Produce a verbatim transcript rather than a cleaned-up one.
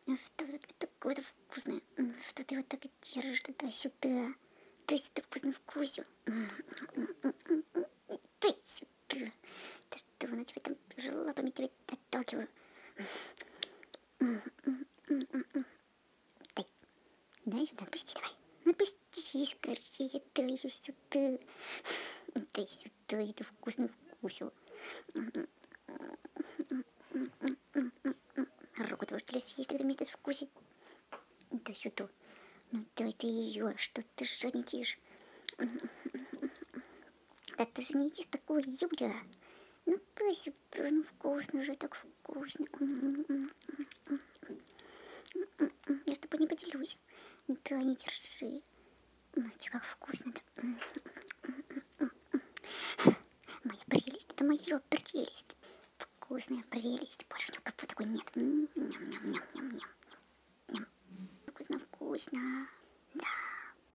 Что вот такое вкусное? Что ты вот так и держишь туда-сюда? Ты сюда вкусно вкусил. Ты сюда. Да что на тебя там уже лапами тебя отталкиваю. Дай, дай сюда, отпусти давай. Отпусти скорее, дай сюда. Дай сюда, я вкусно вкусил. Руку твою что ли съесть тогда вместе с вкусить? Да сюда. Ну дай ты ее, что ты жадничаешь? Да ты же не ешь такое, Юля. Ну дай сюда, ну вкусно же, так вкусно. Я с тобой не поделюсь. Да не держи. Знаете, как вкусно-то. Моя прелесть, это моя прелесть. Вкусная прелесть. Больше ни у кого такой нет. Ням-ням-ням-ням-ням. Вкусно-вкусно. Да.